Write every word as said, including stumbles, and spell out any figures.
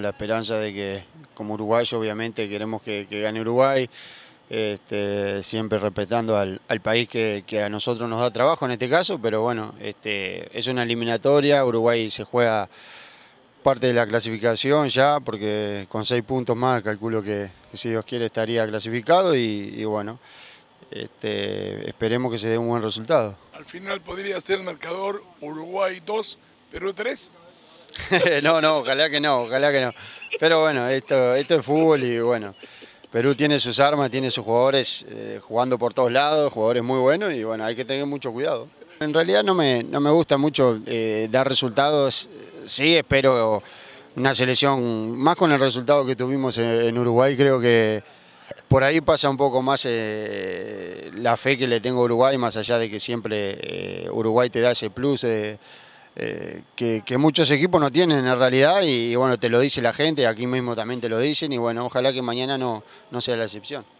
la esperanza de que como uruguayo obviamente queremos que, que gane Uruguay, este, siempre respetando al, al país que, que a nosotros nos da trabajo en este caso, pero bueno, este, es una eliminatoria, Uruguay se juega parte de la clasificación ya, porque con seis puntos más calculo que, que si Dios quiere estaría clasificado y, y bueno, este, esperemos que se dé un buen resultado. Al final podría ser el marcador Uruguay dos, Perú tres. no, no, ojalá que no, ojalá que no. Pero bueno, esto, esto es fútbol y bueno, Perú tiene sus armas, tiene sus jugadores eh, jugando por todos lados, jugadores muy buenos y bueno, hay que tener mucho cuidado. En realidad no me, no me gusta mucho eh, dar resultados, sí espero una selección, más con el resultado que tuvimos en, en Uruguay, creo que por ahí pasa un poco más eh, la fe que le tengo a Uruguay, más allá de que siempre eh, Uruguay te da ese plus de... Eh, que, que muchos equipos no tienen en realidad y, y bueno, te lo dice la gente, aquí mismo también te lo dicen y bueno, ojalá que mañana no, no sea la excepción.